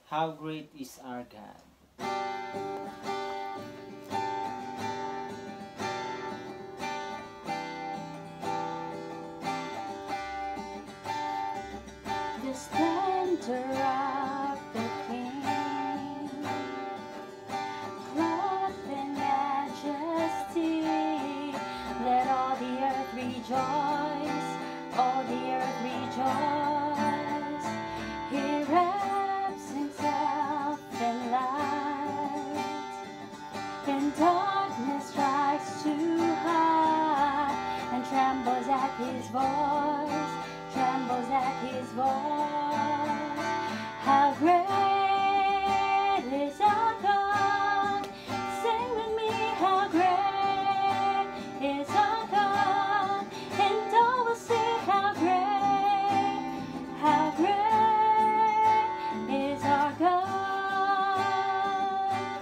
How great is our God? The splendor of the King, clothed in majesty, let all the earth rejoice, all the earth rejoice. He wraps himself in light, and darkness strikes too high, and trembles at his voice, trembles at his voice. How great is our God? Sing with me, how great is our God? And all will see how great is our God.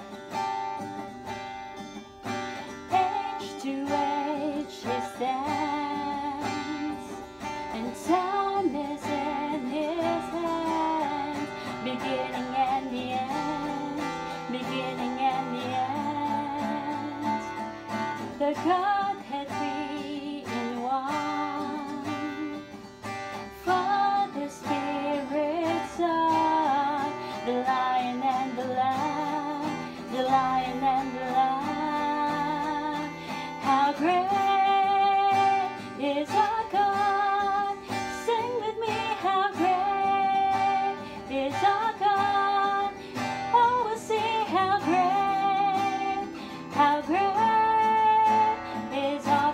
Age to age he stands, and time is in his hands, beginning and the end, beginning and the end. The Godhead three in one, Father, Spirit, Son, the Lion and the Lamb, the Lion and the Lamb. How great is our God? Sing with me, how great is our God? Oh, we'll see how great is our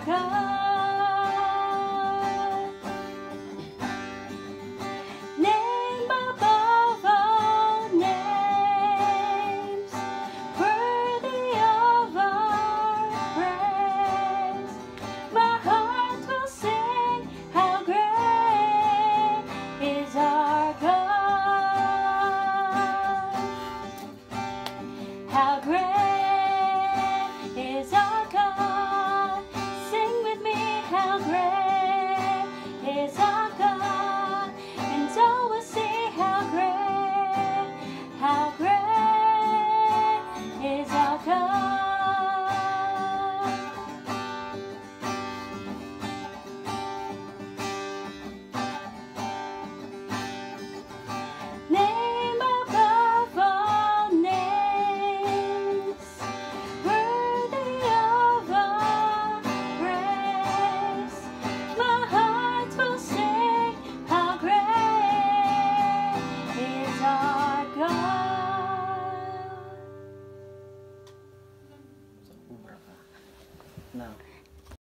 God. Name above all names, worthy of our praise. My heart will sing, how great is our God. How great is our God? Sing with me, how great is our God? And all will see how great is our God. Name above all names, worthy of our praise. My heart will sing, how great is our God. Now.